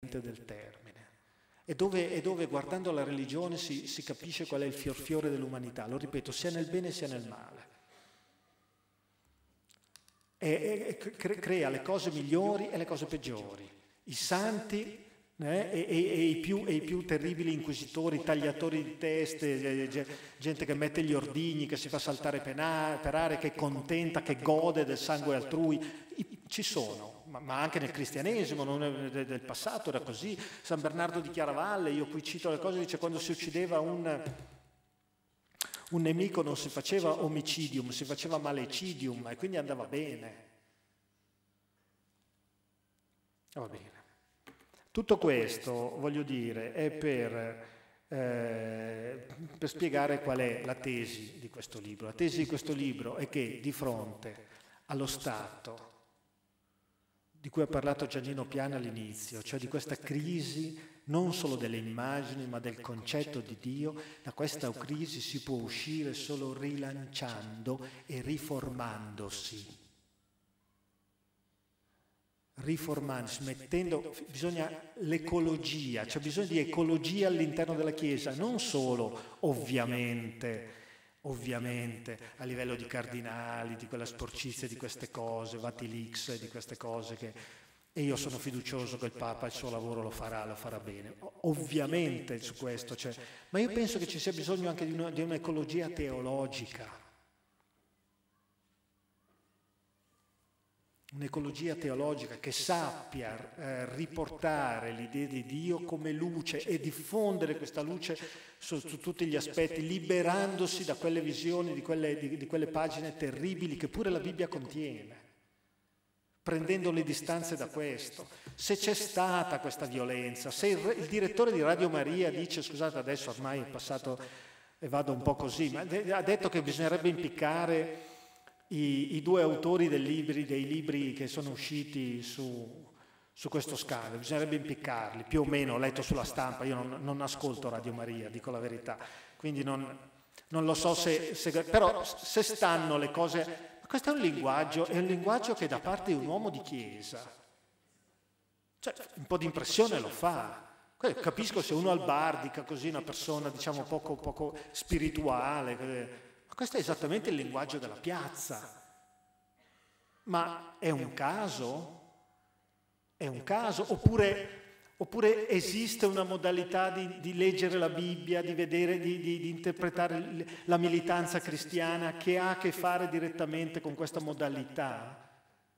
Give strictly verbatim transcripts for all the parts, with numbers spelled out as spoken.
veramente del termine. E dove, e dove guardando la religione si, si capisce qual è il fiorfiore dell'umanità, lo ripeto, sia nel bene sia nel male. E, e cre, crea le cose migliori e le cose peggiori. I santi eh, e, e, e, i più, e i più terribili inquisitori, tagliatori di teste, gente che mette gli ordigni, che si fa saltare per aria, che è contenta, che gode del sangue altrui. Ci sono, ma, ma anche nel cristianesimo, non è, del passato era così. San Bernardo di Chiaravalle, io qui cito le cose, dice quando si uccideva un, un nemico non si faceva omicidium, si faceva malecidium e quindi andava bene. Va bene. Tutto questo, voglio dire, è per, eh, per spiegare qual è la tesi di questo libro. La tesi di questo libro è che di fronte allo Stato, di cui ha parlato Giannino Piana all'inizio, cioè di questa crisi non solo delle immagini ma del concetto di Dio, da questa crisi si può uscire solo rilanciando e riformandosi. Riformandosi, mettendo, bisogna l'ecologia, cioè bisogno di ecologia all'interno della Chiesa, non solo ovviamente ovviamente a livello di cardinali, di quella sporcizia, di queste cose, Vatilix, di queste cose che... E io sono fiducioso che il Papa il suo lavoro lo farà, lo farà bene. Ovviamente su questo c'è... Ma io penso che ci sia bisogno anche di, una, di un'ecologia teologica. Un'ecologia teologica che sappia eh, riportare l'idea di Dio come luce e diffondere questa luce su, su tutti gli aspetti, liberandosi da quelle visioni, di quelle, di, di quelle pagine terribili che pure la Bibbia contiene, prendendo le distanze da questo. Se c'è stata questa violenza, se il, il direttore di Radio Maria dice, scusate adesso ormai è passato e vado un po' così, ma ha detto che bisognerebbe impiccare I, i due autori dei libri, dei libri che sono usciti su, su questo scandalo, bisognerebbe impiccarli, più o meno, ho letto sulla stampa, io non, non ascolto Radio Maria, dico la verità, quindi non, non lo so se, se... però se stanno le cose... Questo è un linguaggio, è un linguaggio che da parte di un uomo di chiesa, cioè un po' di impressione lo fa. Capisco se uno al bar dica così, una persona diciamo poco, poco spirituale... Questo è esattamente il linguaggio della piazza. Ma è un caso? È un caso? Oppure, oppure esiste una modalità di, di leggere la Bibbia, di vedere, di, di, di interpretare la militanza cristiana che ha a che fare direttamente con questa modalità?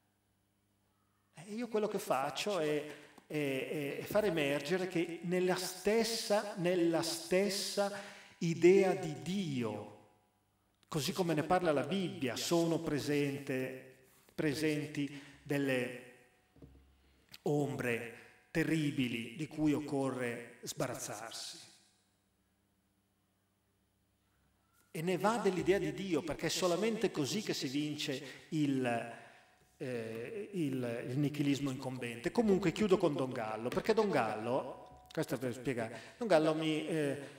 E io quello che faccio è, è, è far emergere che nella stessa, nella stessa idea di Dio, così come ne parla la Bibbia, sono presente, presenti delle ombre terribili di cui occorre sbarazzarsi. E ne va dell'idea di Dio, perché è solamente così che si vince il, eh, il, il nichilismo incombente. Comunque chiudo con Don Gallo, perché Don Gallo, questo è per spiegare, Don Gallo mi... Eh,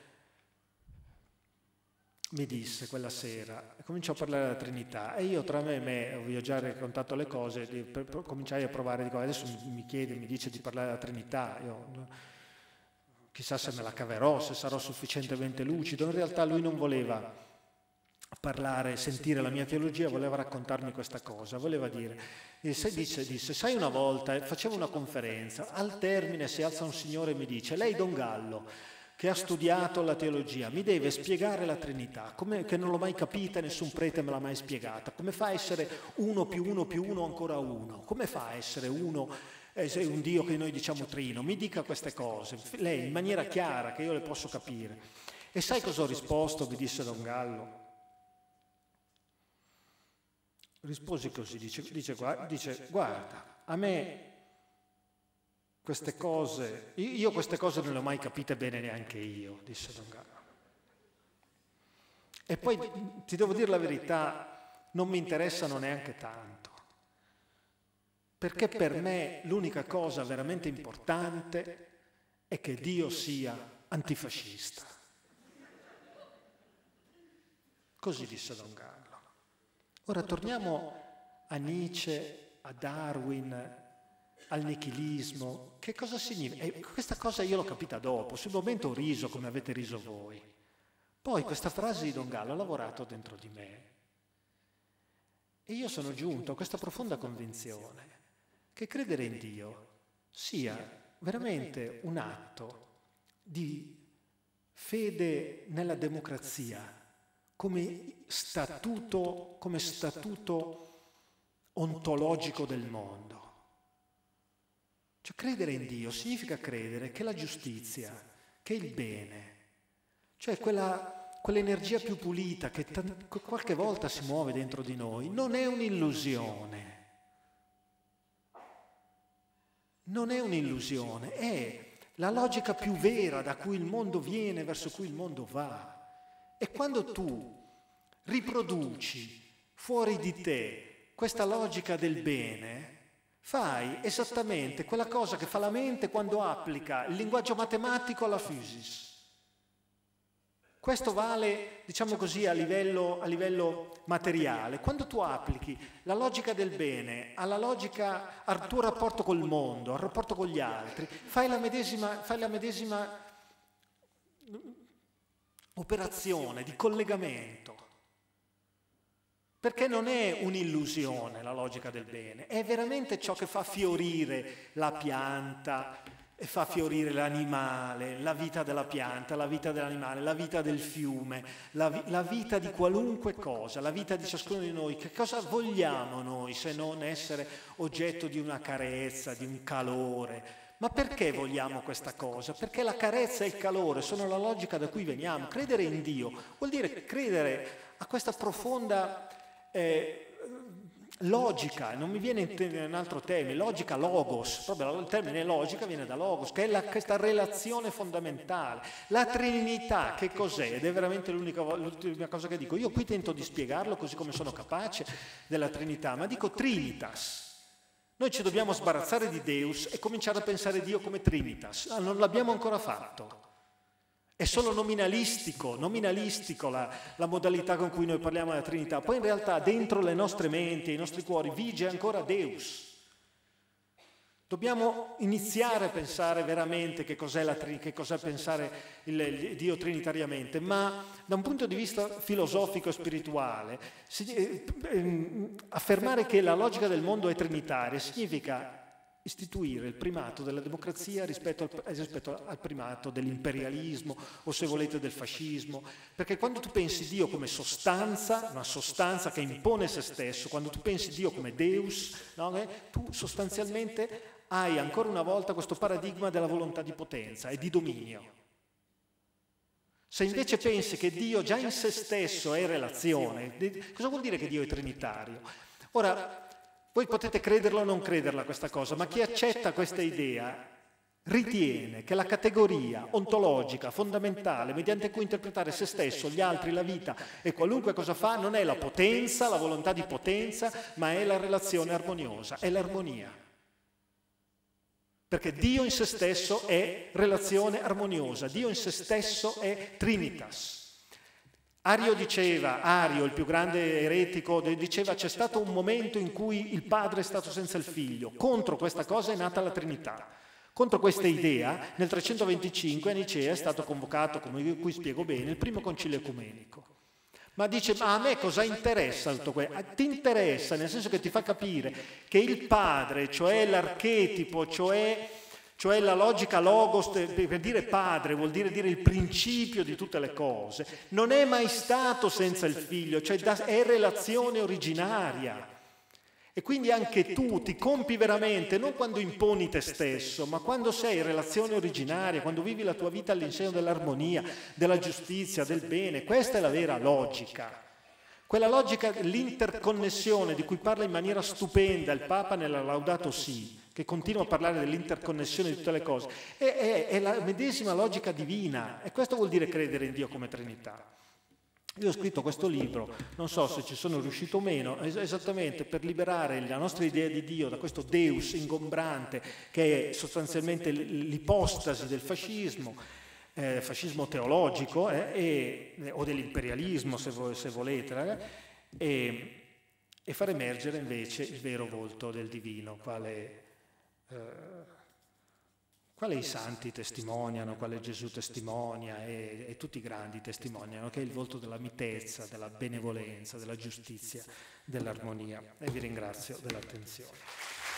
mi disse quella sera, cominciò a parlare della Trinità e io tra me e me, vi ho già raccontato le cose, di, per, per, cominciai a provare, dico, adesso mi, mi chiede, mi dice di parlare della Trinità, io chissà se me la caverò, se sarò sufficientemente lucido. In realtà lui non voleva parlare, sentire la mia teologia, voleva raccontarmi questa cosa, voleva dire, disse, disse, disse sai una volta, facevo una conferenza, al termine si alza un signore e mi dice, lei Don Gallo, che ha studiato la teologia, mi deve spiegare la Trinità, come, che non l'ho mai capita, nessun prete me l'ha mai spiegata. Come fa a essere uno più uno più uno ancora uno? Come fa a essere uno, eh, un Dio che noi diciamo trino? Mi dica queste cose, lei in maniera chiara, che io le posso capire. E sai cosa ho risposto, mi disse Don Gallo? Risposi così, dice, dice, guarda, dice, guarda, a me... Queste cose, io queste cose non le ho mai capite bene neanche io, disse Don Gallo. E poi ti devo dire la verità, non mi interessano neanche tanto, perché per me l'unica cosa veramente importante è che Dio sia antifascista. Così disse Don Gallo. Ora torniamo a Nietzsche, a Darwin, al nichilismo. Che cosa significa? E questa cosa io l'ho capita dopo, sul momento ho riso come avete riso voi. Poi questa frase di Don Gallo ha lavorato dentro di me e io sono giunto a questa profonda convinzione che credere in Dio sia veramente un atto di fede nella democrazia come statuto, come statuto ontologico del mondo. Cioè credere in Dio significa credere che la giustizia, che il bene, cioè quella, quell'energia più pulita che t- qualche volta si muove dentro di noi, non è un'illusione. Non è un'illusione, è la logica più vera da cui il mondo viene, verso cui il mondo va. E quando tu riproduci fuori di te questa logica del bene, fai esattamente quella cosa che fa la mente quando applica il linguaggio matematico alla physis. Questo vale, diciamo così, a livello, a livello materiale. Quando tu applichi la logica del bene alla logica, al tuo rapporto col mondo, al rapporto con gli altri, fai la medesima, fai la medesima operazione di collegamento. Perché non è un'illusione la logica del bene, è veramente ciò che fa fiorire la pianta, e fa fiorire l'animale, la vita della pianta, la vita dell'animale, la vita del fiume, la, vi- la vita di qualunque cosa, la vita di ciascuno di noi. Che cosa vogliamo noi se non essere oggetto di una carezza, di un calore? Ma perché vogliamo questa cosa? Perché la carezza e il calore sono la logica da cui veniamo. Credere in Dio vuol dire credere a questa profonda eh, logica, non mi viene in un altro termine, logica logos, proprio il termine logica viene da logos, che è la, questa relazione fondamentale. La Trinità, che cos'è? Ed è veramente l'unica, l'ultima cosa che dico. Io qui tento di spiegarlo così come sono capace della Trinità, ma dico Trinitas. Noi ci dobbiamo sbarazzare di Deus e cominciare a pensare Dio come Trinitas. Ah, non l'abbiamo ancora fatto. È solo nominalistico, nominalistico la, la modalità con cui noi parliamo della Trinità. Poi in realtà dentro le nostre menti, i nostri cuori, vige ancora Deus. Dobbiamo iniziare a pensare veramente che cos'è, la, che cos'è pensare il, il Dio trinitariamente, ma da un punto di vista filosofico e spirituale, si, eh, eh, affermare che la logica del mondo è trinitaria significa istituire il primato della democrazia rispetto al, rispetto al primato dell'imperialismo o, se volete, del fascismo, perché quando tu pensi Dio come sostanza, una sostanza che impone se stesso, quando tu pensi Dio come Deus, no, eh, tu sostanzialmente hai ancora una volta questo paradigma della volontà di potenza e di dominio. Se invece pensi che Dio già in se stesso è relazione, cosa vuol dire che Dio è trinitario? Ora, voi potete crederla o non crederla questa cosa, ma chi accetta questa idea ritiene che la categoria ontologica fondamentale mediante cui interpretare se stesso, gli altri, la vita e qualunque cosa fa non è la potenza, la volontà di potenza, ma è la relazione armoniosa, è l'armonia. Perché Dio in se stesso è relazione armoniosa, Dio in se stesso è Trinitas. Ario diceva, Ario, il più grande eretico, diceva c'è stato un momento in cui il padre è stato senza il figlio. Contro questa cosa è nata la Trinità. Contro questa idea, nel trecentoventicinque a Nicea è stato convocato, come io qui spiego bene, il primo concilio ecumenico. Ma dice, ma a me cosa interessa tutto questo? Ti interessa nel senso che ti fa capire che il padre, cioè l'archetipo, cioè... Cioè la logica logos, per dire padre, vuol dire dire il principio di tutte le cose, non è mai stato senza il figlio, cioè è relazione originaria. E quindi anche tu ti compi veramente, non quando imponi te stesso, ma quando sei in relazione originaria, quando vivi la tua vita all'insegno dell'armonia, della giustizia, del bene. Questa è la vera logica. Quella logica dell'interconnessione di cui parla in maniera stupenda il Papa nella Laudato Si', che continua a parlare dell'interconnessione di tutte le cose, è, è, è la medesima logica divina, e questo vuol dire credere in Dio come Trinità. Io ho scritto questo libro, non so se ci sono riuscito o meno, esattamente per liberare la nostra idea di Dio da questo Deus ingombrante che è sostanzialmente l'ipostasi del fascismo, eh, fascismo teologico eh, e, o dell'imperialismo se, vo, se volete, eh, e, e far emergere invece il vero volto del divino, quale eh, quale i santi testimoniano, quale Gesù testimonia e, e tutti i grandi testimoniano, che è il volto della mitezza, della benevolenza, della giustizia, dell'armonia. E vi ringrazio dell'attenzione.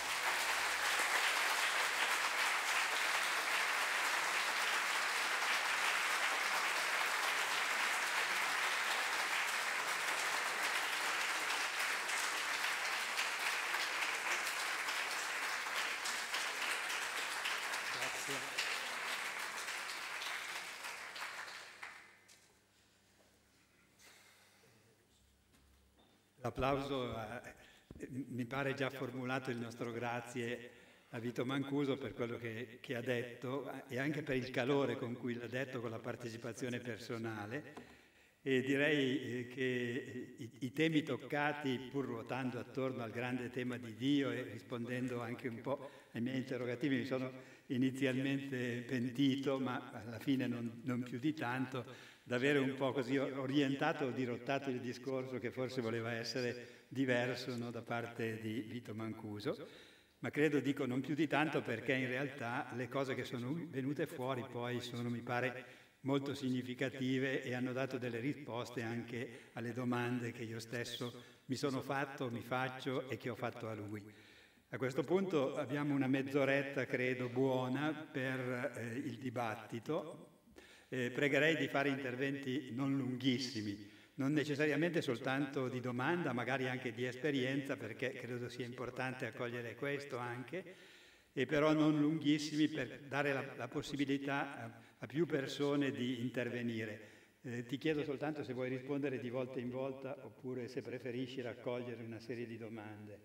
L'applauso eh, mi pare già formulato il nostro grazie a Vito Mancuso per quello che, che ha detto e anche per il calore con cui l'ha detto, con la partecipazione personale. E direi che i, i temi toccati, pur ruotando attorno al grande tema di Dio e rispondendo anche un po' ai miei interrogativi, mi sono inizialmente pentito, ma alla fine non, non più di tanto, d'avere un po' così orientato o dirottato il discorso che forse voleva essere diverso, no, da parte di Vito Mancuso, ma credo, dico, non più di tanto perché in realtà le cose che sono venute fuori poi sono, mi pare, molto significative e hanno dato delle risposte anche alle domande che io stesso mi sono fatto, mi faccio e che ho fatto a lui. A questo punto abbiamo una mezz'oretta, credo, buona per eh, il dibattito. Eh, pregherei di fare interventi non lunghissimi, non necessariamente soltanto di domanda, magari anche di esperienza, perché credo sia importante accogliere questo anche, e però non lunghissimi per dare la, la possibilità a, a più persone di intervenire. Eh, ti chiedo soltanto se vuoi rispondere di volta in volta oppure se preferisci raccogliere una serie di domande.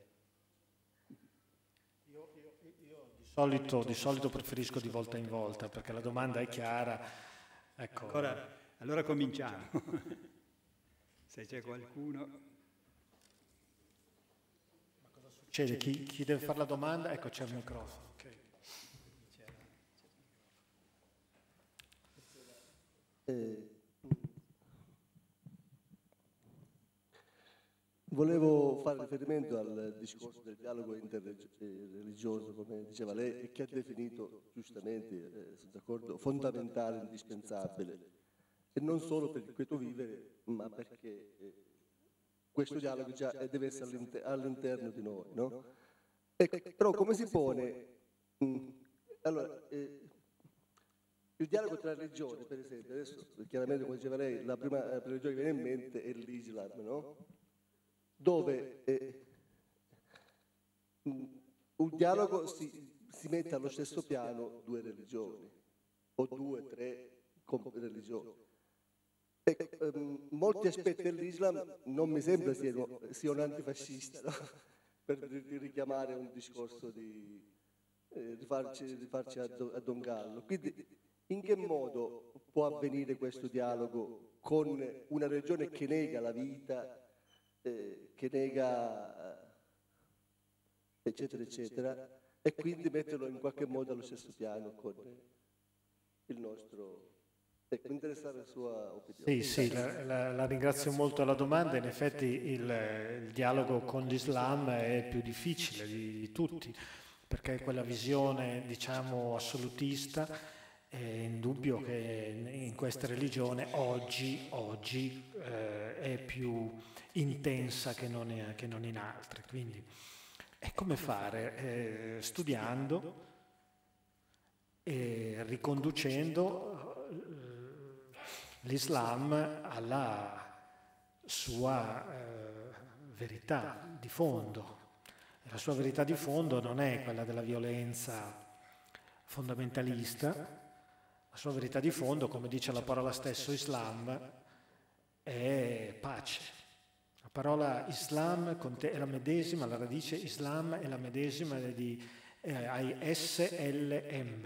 Io, io, io di, solito, di solito preferisco di volta in volta perché la domanda è chiara. Ecco. Allora, allora cominciamo. Se c'è qualcuno. Ma cosa succede? Chi, chi deve fare la domanda? Ecco, c'è il microfono. Okay. Eh, volevo fare riferimento al discorso del dialogo interreligioso, come diceva lei, e che ha definito giustamente, eh, sono d'accordo, fondamentale, indispensabile, e non solo per il quieto vivere, ma perché eh, questo dialogo già deve essere all'interno di noi, no? E, però come si pone? Mh, allora, eh, il dialogo tra religioni, per esempio, adesso chiaramente come diceva lei, la prima religione che viene in mente è l'Islam, no? Dove eh, un dialogo si, si mette allo stesso piano due religioni, o due, tre religioni. E, um, molti aspetti dell'Islam non mi sembra siano, siano antifascista, no? Per richiamare un discorso di, eh, di farci, di farci a, a Don Gallo. Quindi in che modo può avvenire questo dialogo con una religione che nega la vita, Eh, che nega eh, eccetera eccetera, e quindi metterlo in qualche modo allo stesso piano con il nostro. Ecco, mi interessava la sua opinione. Sì, sì, la, la, la ringrazio molto alla domanda. In effetti il, il dialogo con l'Islam è il più difficile di, di tutti, perché quella visione, diciamo, assolutista è indubbio che in questa religione oggi, oggi eh, è più intensa che non, è, che non in altre. Quindi è come fare? Eh, studiando e riconducendo eh, l'Islam alla sua eh, verità di fondo. La sua verità di fondo non è quella della violenza fondamentalista. La sua verità di fondo, come dice la parola stesso Islam, è pace. La parola Islam è la medesima, la radice Islam è la medesima di eh, ai S L M.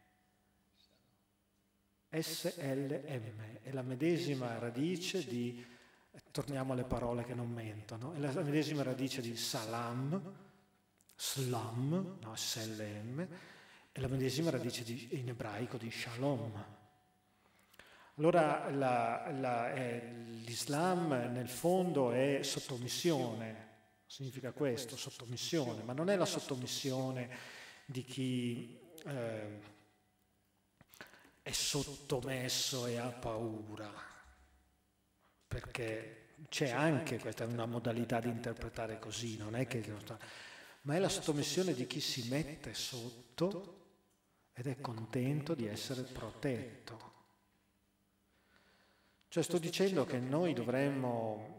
S L M è la medesima radice di, torniamo alle parole che non mentono, è la medesima radice di salam, slam, no, S L M, è la medesima radice di, in ebraico di shalom. Allora la, la, eh, l'Islam nel fondo è sottomissione, significa questo, sottomissione, ma non è la sottomissione di chi eh, è sottomesso e ha paura, perché c'è anche questa una modalità di interpretare così, non è che ma è la sottomissione di chi si mette sotto ed è contento di essere protetto. Cioè sto dicendo che noi dovremmo,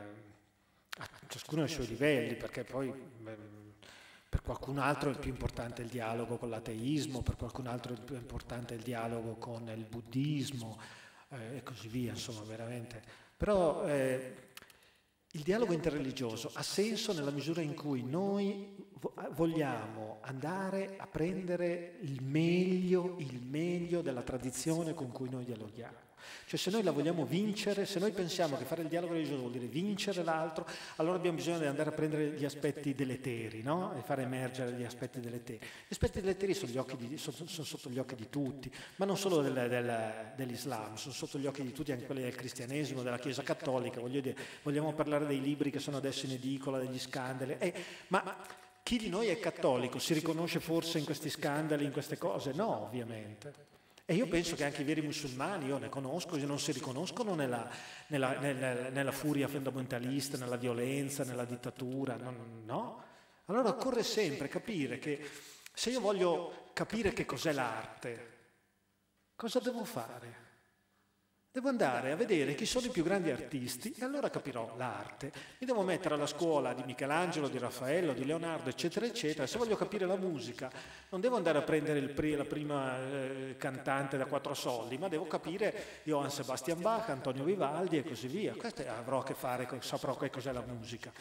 eh, a ciascuno ai suoi livelli, perché poi eh, per qualcun altro è più importante il dialogo con l'ateismo, per qualcun altro è più importante il dialogo con il buddismo eh, e così via, insomma, veramente. Però eh, il dialogo interreligioso ha senso nella misura in cui noi vogliamo andare a prendere il meglio, il meglio della tradizione con cui noi dialoghiamo. Cioè se noi la vogliamo vincere, se noi pensiamo che fare il dialogo religioso vuol dire vincere l'altro, allora abbiamo bisogno di andare a prendere gli aspetti deleteri, no? E fare emergere gli aspetti deleteri. Gli aspetti deleteri sono, gli occhi di, sono, sono sotto gli occhi di tutti, ma non solo del, del, dell'Islam, sono sotto gli occhi di tutti anche quelli del cristianesimo, della Chiesa cattolica, voglio dire, vogliamo parlare dei libri che sono adesso in edicola, degli scandali, eh, ma chi di noi è cattolico si riconosce forse in questi scandali, in queste cose? No, ovviamente. E io penso che anche i veri musulmani, io ne conosco, non si riconoscono nella, nella, nella, nella furia fondamentalista, nella violenza, nella dittatura, no, no? Allora occorre sempre capire che se io voglio capire che cos'è l'arte, cosa devo fare? Devo andare a vedere chi sono i più grandi artisti e allora capirò l'arte. Mi devo mettere alla scuola di Michelangelo, di Raffaello, di Leonardo, eccetera, eccetera. Se voglio capire la musica, non devo andare a prendere il pri- la prima eh, cantante da quattro soldi, ma devo capire Johann Sebastian Bach, Antonio Vivaldi e così via. Questo avrò a che fare, saprò che cos'è la musica.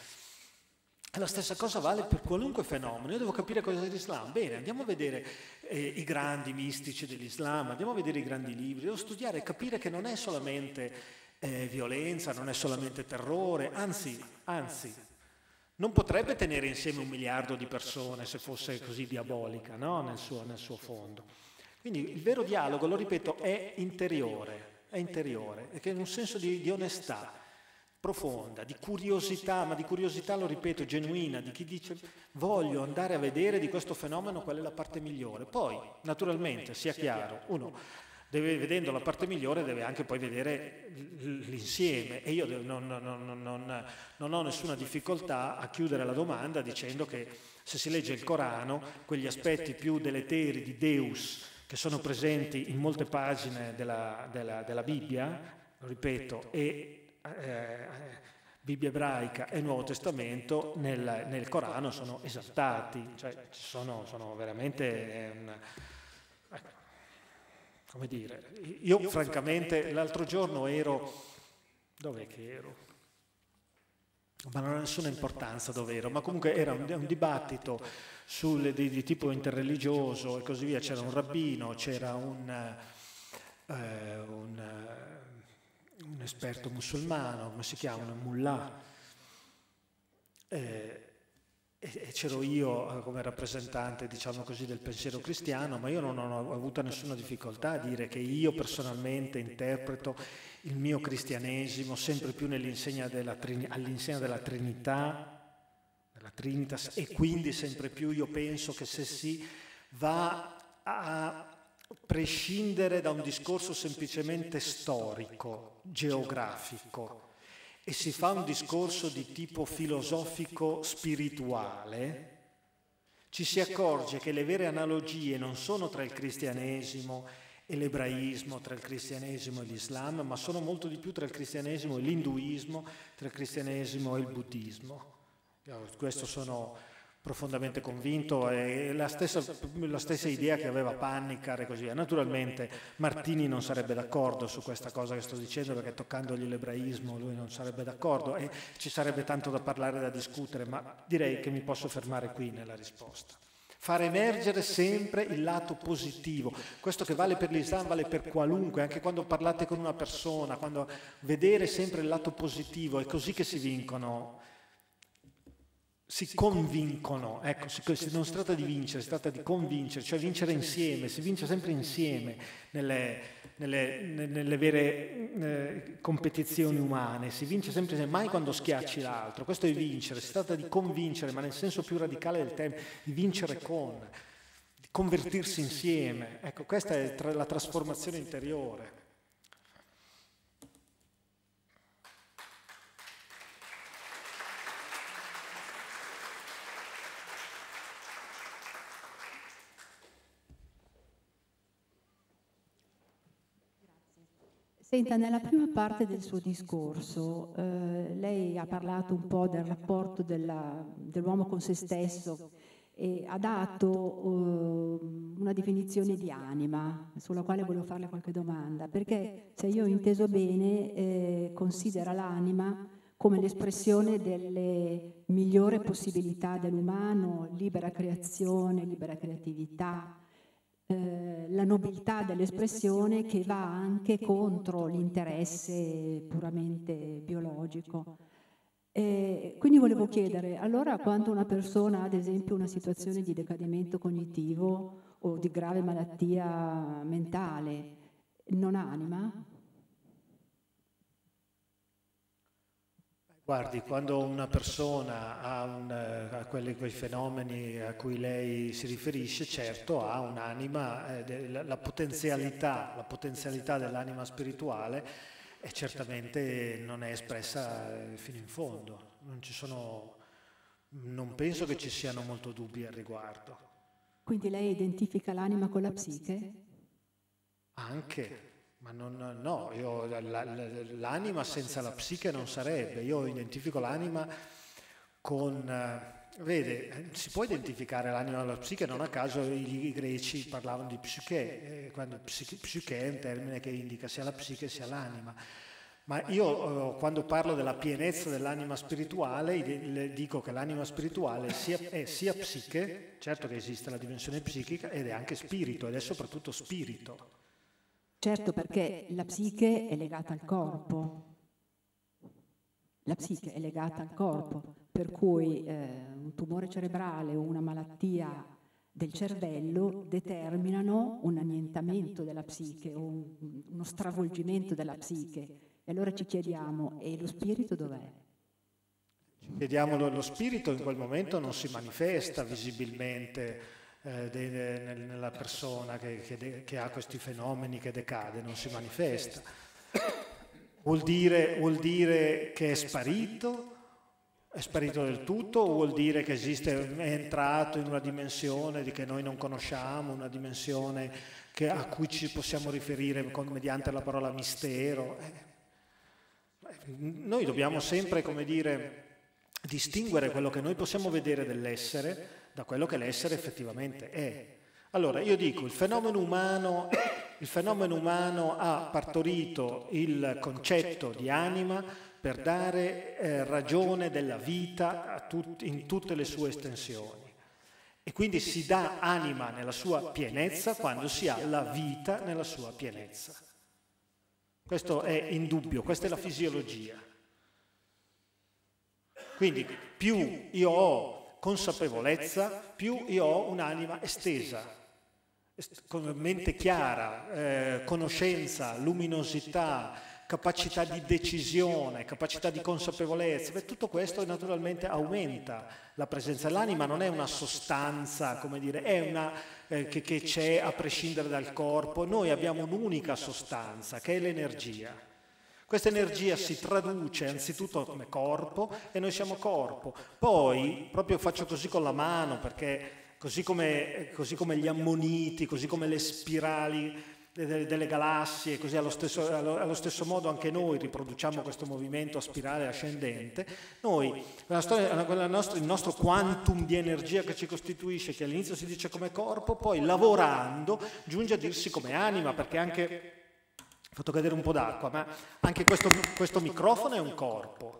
E la stessa cosa vale per qualunque fenomeno. Io devo capire cos'è l'Islam. Bene, andiamo a vedere eh, i grandi mistici dell'Islam, andiamo a vedere i grandi libri, devo studiare e capire che non è solamente eh, violenza, non è solamente terrore, anzi, anzi, non potrebbe tenere insieme un miliardo di persone se fosse così diabolica, no? nel, suo, nel suo fondo. Quindi il vero dialogo, lo ripeto, è interiore, è interiore, è che è un senso di, di onestà profonda, di curiosità, ma di curiosità, lo ripeto, genuina, di chi dice voglio andare a vedere di questo fenomeno qual è la parte migliore. Poi, naturalmente, sia chiaro, uno deve, vedendo la parte migliore deve anche poi vedere l'insieme e io non, non, non, non, non ho nessuna difficoltà a chiudere la domanda dicendo che se si legge il Corano, quegli aspetti più deleteri di Deus che sono presenti in molte pagine della, della, della Bibbia, lo ripeto, e Eh, Bibbia ebraica e Nuovo Testamento nel, nel Corano sono esaltati, cioè sono, sono veramente eh, un, ecco, come dire, io francamente l'altro giorno ero, dov'è che ero? Ma non ha nessuna importanza dove ero, ma comunque era un, un dibattito sul, di, di tipo interreligioso e così via, c'era un rabbino, c'era un, eh, un un esperto musulmano, come si chiama, un mullah, eh, e, e c'ero io come rappresentante, diciamo così, del pensiero cristiano, ma io non ho avuto nessuna difficoltà a dire che io personalmente interpreto il mio cristianesimo sempre più nell'insegna della, all'insegna della Trinità, della Trinitas, e quindi sempre più io penso che se si va a prescindere da un discorso semplicemente storico, geografico, e si fa un discorso di tipo filosofico spirituale, ci si accorge che le vere analogie non sono tra il cristianesimo e l'ebraismo, tra il cristianesimo e l'Islam, ma sono molto di più tra il cristianesimo e l'induismo, tra il cristianesimo e il buddismo. Questo sono profondamente convinto, è la stessa, la stessa idea che aveva Pannicar e così via. Naturalmente Martini non sarebbe d'accordo su questa cosa che sto dicendo, perché toccandogli l'ebraismo lui non sarebbe d'accordo e ci sarebbe tanto da parlare, da discutere, ma direi che mi posso fermare qui nella risposta. Fare emergere sempre il lato positivo, questo che vale per l'Islam vale per qualunque, anche quando parlate con una persona, quando vedere sempre il lato positivo, è così che si vincono, si convincono, ecco, non si tratta di vincere, si tratta di convincere, cioè vincere insieme, si vince sempre insieme nelle, nelle, nelle vere eh, competizioni umane, si vince sempre insieme, mai quando schiacci l'altro, questo è vincere, si tratta di convincere, ma nel senso più radicale del termine, di vincere con. convertirsi insieme. Ecco, questa è tra- la trasformazione interiore. Senta, nella prima parte del suo discorso eh, lei ha parlato un po' del rapporto della, dell'uomo con se stesso e ha dato uh, una definizione di anima, sulla quale volevo farle qualche domanda, perché se io ho inteso bene eh, considera l'anima come l'espressione delle migliori possibilità dell'umano, libera creazione, libera creatività, eh, la nobiltà dell'espressione che va anche contro l'interesse puramente biologico. E quindi volevo chiedere, allora quando una persona ha ad esempio una situazione di decadimento cognitivo o di grave malattia mentale, non ha anima? Guardi, quando una persona ha, un, ha quelli, quei fenomeni a cui lei si riferisce, certo ha un'anima, eh, la, la potenzialità, la potenzialità dell'anima spirituale e certamente non è espressa fino in fondo. Non ci sono, non penso che ci siano molto dubbi al riguardo. Quindi lei identifica l'anima con la psiche? Anche. Ma non, no, io, la, la, l'anima senza la psiche non sarebbe. Io identifico l'anima con... Eh, vede, si può identificare l'anima con la psiche, non a caso i, i greci parlavano di psiche, eh, quando psiche, psiche è un termine che indica sia la psiche sia l'anima. Ma io eh, quando parlo della pienezza dell'anima spirituale, dico che l'anima spirituale sia, è sia psiche, certo che esiste la dimensione psichica, ed è anche spirito, ed è soprattutto spirito. Certo, perché la psiche è legata al corpo, la psiche è legata al corpo, per cui eh, un tumore cerebrale o una malattia del cervello determinano un annientamento della psiche o un, uno stravolgimento della psiche. E allora ci chiediamo, e lo spirito dov'è? Ci chiediamo, lo, lo spirito in quel momento non si manifesta visibilmente Eh, de, de, nella persona che, che, de, che ha questi fenomeni, che decade, non si manifesta. Vuol dire, vuol dire che è sparito, è sparito del tutto, o vuol dire che esiste, è entrato in una dimensione di che noi non conosciamo, una dimensione che, a cui ci possiamo riferire con, mediante la parola mistero. Eh, noi dobbiamo sempre, come dire, distinguere quello che noi possiamo vedere dell'essere da quello che l'essere effettivamente è. Allora, io dico, il fenomeno umano, il fenomeno umano ha partorito il concetto di anima per dare eh, ragione della vita a tut- in tutte le sue estensioni. E quindi si dà anima nella sua pienezza quando si ha la vita nella sua pienezza. Questo è indubbio, questa è la fisiologia. Quindi più io ho consapevolezza, più io ho un'anima estesa, con mente chiara, eh, conoscenza, luminosità, capacità di decisione, capacità di consapevolezza. Beh, tutto questo naturalmente aumenta la presenza. L'anima non è una sostanza, come dire, è una eh, che, che c'è a prescindere dal corpo. Noi abbiamo un'unica sostanza, che è l'energia. Questa energia si traduce anzitutto come corpo e noi siamo corpo. Poi, proprio faccio così con la mano, perché così come, così come gli ammoniti, così come le spirali delle, delle galassie, così allo stesso, allo, allo stesso modo anche noi riproduciamo questo movimento a spirale ascendente. Noi, la storia, la nostra, il nostro quantum di energia che ci costituisce, che all'inizio si dice come corpo, poi lavorando giunge a dirsi come anima, perché anche... Ho fatto cadere un po' d'acqua, ma anche questo, questo microfono è un corpo.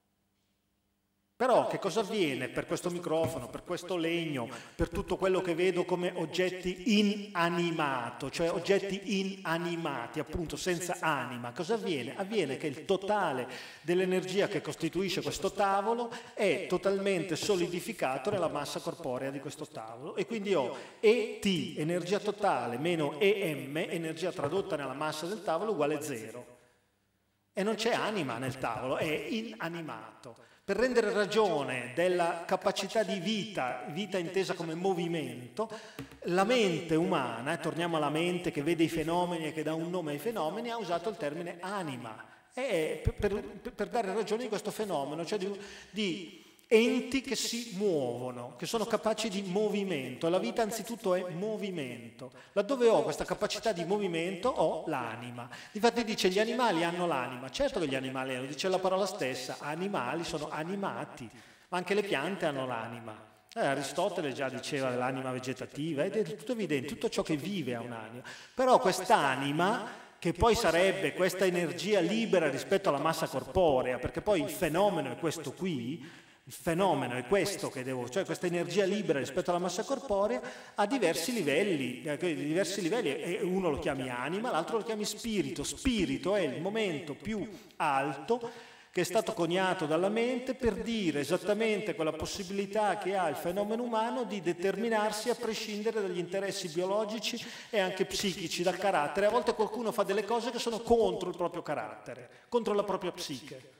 Però che cosa avviene per questo microfono, per questo legno, per tutto quello che vedo come oggetti inanimato, cioè oggetti inanimati, appunto senza anima? Cosa avviene? Avviene che il totale dell'energia che costituisce questo tavolo è totalmente solidificato nella massa corporea di questo tavolo e quindi ho E T, energia totale, meno E M, energia tradotta nella massa del tavolo, uguale zero. E non c'è anima nel tavolo, è inanimato. per rendere ragione della capacità di vita, vita intesa come movimento, la mente umana, e torniamo alla mente che vede i fenomeni e che dà un nome ai fenomeni, ha usato il termine anima, e per, per, per dare ragione di questo fenomeno, cioè di, di enti che si muovono, che sono capaci di movimento. La vita anzitutto è movimento. Laddove ho questa capacità di movimento ho l'anima. Difatti dice gli animali hanno l'anima. Certo che gli animali hanno, dice la parola stessa, animali sono animati, ma anche le piante hanno l'anima. Eh, Aristotele già diceva dell'anima vegetativa, ed è tutto evidente, tutto ciò che vive ha un'anima. Però quest'anima, che poi sarebbe questa energia libera rispetto alla massa corporea, perché poi il fenomeno è questo qui, il fenomeno è questo che devo, cioè questa energia libera rispetto alla massa corporea ha diversi livelli, diversi livelli, e uno lo chiami anima, l'altro lo chiami spirito. Spirito è il momento più alto che è stato coniato dalla mente per dire esattamente quella possibilità che ha il fenomeno umano di determinarsi a prescindere dagli interessi biologici e anche psichici, dal carattere. A volte qualcuno fa delle cose che sono contro il proprio carattere, contro la propria psiche.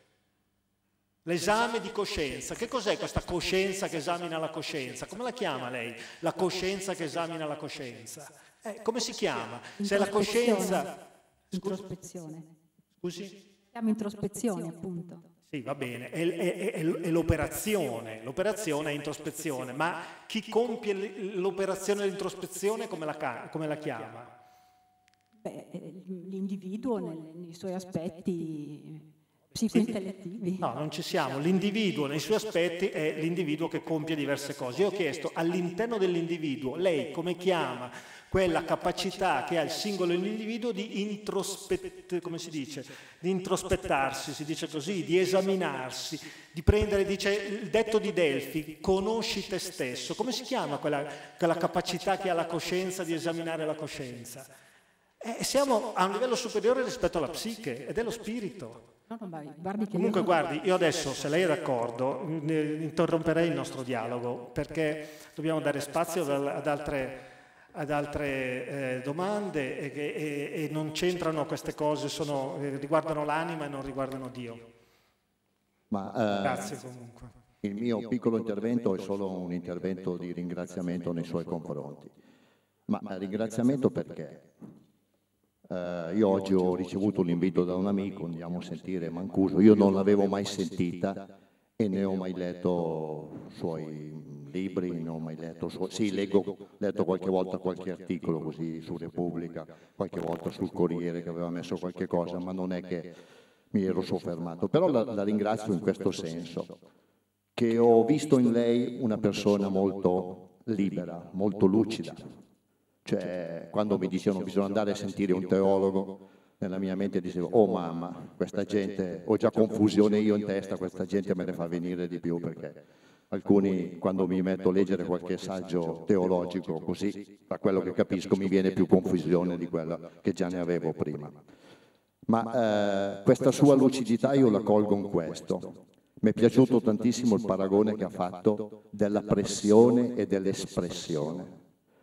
L'esame di coscienza. Che cos'è questa coscienza che esamina la coscienza? Come la chiama lei? La coscienza che esamina la coscienza. Eh, come si chiama? Se la coscienza... Introspezione. Scusi? Si chiama introspezione, appunto. Sì, va bene, è, è, è, è l'operazione, l'operazione è introspezione, ma chi compie l'operazione dell'introspezione come la, come la chiama? Beh, l'individuo nei, nei suoi aspetti psicointellettivi. No, non ci siamo. L'individuo nei suoi aspetti è l'individuo che compie diverse cose. Io ho chiesto all'interno dell'individuo, lei come chiama quella capacità che ha il singolo individuo di introspett- come si dice? Di introspettarsi, si dice così, di esaminarsi, di prendere, dice il detto di Delfi, conosci te stesso. Come si chiama quella, quella capacità che ha la coscienza di esaminare la coscienza? Eh, siamo a un livello superiore rispetto alla psiche ed è lo spirito. No, no, ma guardi che Comunque io... guardi, io adesso, se lei è d'accordo, interromperei il nostro dialogo perché dobbiamo dare spazio ad altre, ad altre eh, domande e, e, e non c'entrano queste cose, sono, eh, riguardano l'anima e non riguardano Dio. Ma, eh, Grazie comunque. Il mio piccolo intervento è solo un intervento di ringraziamento nei suoi confronti. Ma ringraziamento perché? Uh, io oggi ho ricevuto l'invito da un amico, andiamo a sentire Mancuso, io non l'avevo mai sentita e ne ho mai letto suoi libri, ne ho mai letto, suoi, sì, leggo, letto qualche volta qualche articolo così su Repubblica, qualche volta sul Corriere che aveva messo qualche cosa, ma non è che mi ero soffermato, però la, la ringrazio in questo senso, che ho visto in lei una persona molto libera, molto lucida. Cioè, quando mi dicevano bisogna andare a sentire un teologo, nella mia mente dicevo, oh mamma, questa gente, ho già confusione io in testa, questa gente me ne fa venire di più, perché alcuni, quando mi metto a leggere qualche saggio teologico, così, da quello che capisco, mi viene più confusione di quella che già ne avevo prima. Ma eh, questa sua lucidità io la colgo in questo. Mi è piaciuto tantissimo il paragone che ha fatto della pressione e dell'espressione,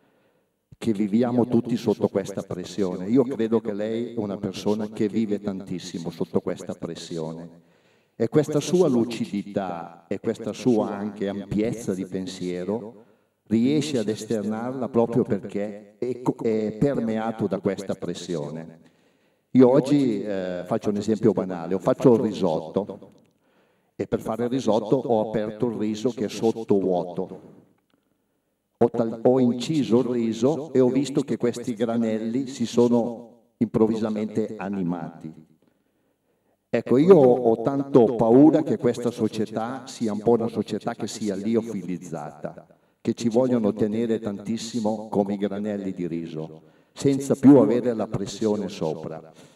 che viviamo tutti sotto questa pressione. Io credo che lei è una persona che vive tantissimo sotto questa pressione e questa sua lucidità e questa sua anche ampiezza di pensiero riesce ad esternarla proprio perché è, è permeato da questa pressione. Io oggi eh, faccio un esempio banale, ho fatto il risotto e per fare il risotto ho aperto il riso che è sotto vuoto. Ho, tal- ho inciso il riso e ho visto che questi granelli si sono improvvisamente animati. Ecco, io ho tanto paura che questa società sia un po' una società che sia liofilizzata, che ci vogliono tenere tantissimo come i granelli di riso, senza più avere la pressione sopra.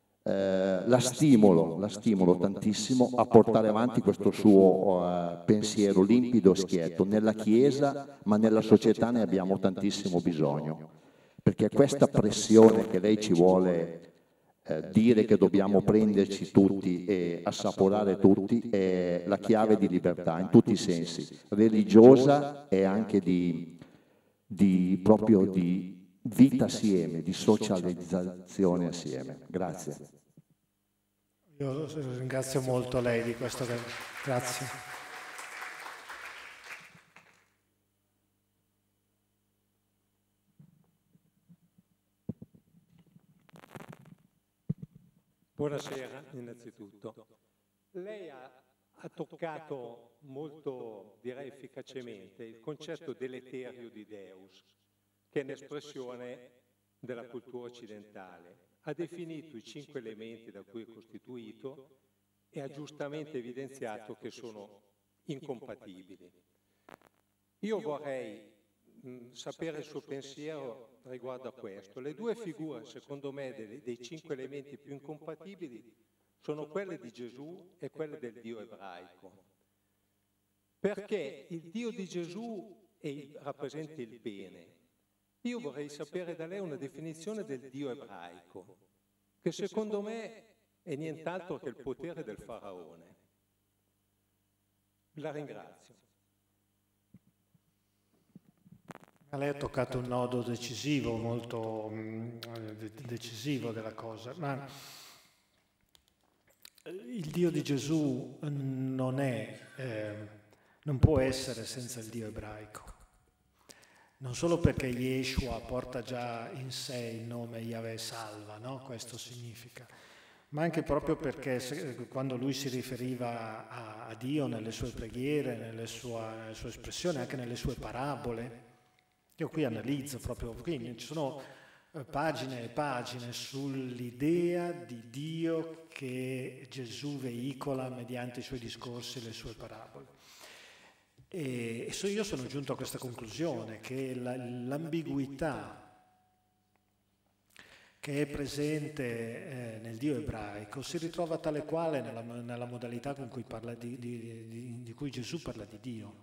Eh, la stimolo, la stimolo tantissimo a portare avanti questo suo uh, pensiero limpido e schietto. Nella Chiesa, ma nella società ne abbiamo tantissimo bisogno, perché questa pressione che lei ci vuole eh, dire che dobbiamo prenderci tutti e assaporare tutti è la chiave di libertà in tutti i sensi, religiosa e anche di, di proprio di vita assieme, di socializzazione assieme. Grazie. Io ringrazio molto lei di questo. Grazie. Buonasera, innanzitutto. Lei ha, ha toccato molto, direi efficacemente, il concetto deleterio di Deus, che è un'espressione della cultura occidentale. Ha definito i cinque elementi da cui è costituito e ha giustamente evidenziato che sono incompatibili. Io vorrei mh, sapere il suo pensiero riguardo a questo. Le due figure, secondo me, dei, dei cinque elementi più incompatibili sono quelle di Gesù e quelle del Dio ebraico. Perché il Dio di Gesù è il, rappresenta il bene. Io vorrei sapere da lei una definizione del Dio ebraico, che secondo me è nient'altro che il potere del faraone. La ringrazio. Lei ha toccato un nodo decisivo, molto mh, decisivo della cosa, ma il Dio di Gesù non è, eh, non può essere senza il Dio ebraico. Non solo perché Yeshua porta già in sé il nome Yahweh salva, no? Questo significa, ma anche proprio perché se, quando lui si riferiva a, a Dio nelle sue preghiere, nelle sua, nelle sue espressioni, anche nelle sue parabole, io qui analizzo proprio, quindi ci sono pagine e pagine sull'idea di Dio che Gesù veicola mediante i suoi discorsi e le sue parabole. E io sono giunto a questa conclusione, che l'ambiguità che è presente eh, nel Dio ebraico si ritrova tale quale nella, nella modalità con cui parla di, di, di, di cui Gesù parla di Dio.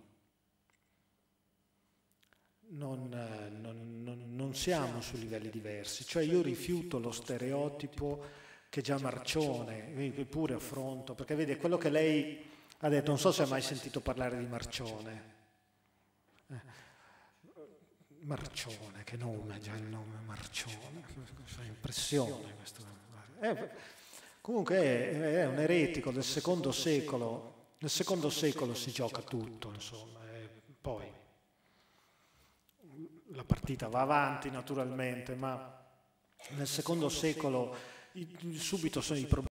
Non, non, non, non siamo su livelli diversi, cioè io rifiuto lo stereotipo che già Marcione, pure affronto, perché vede quello che lei ha detto, non so se ha mai sentito parlare di Marcione. Eh, Marcione, che nome, già il nome Marcione, fa impressione questo. Eh, comunque è, è un eretico del secondo secolo, nel secondo secolo si gioca tutto, insomma, e poi la partita va avanti naturalmente, ma nel secondo secolo subito sono i problemi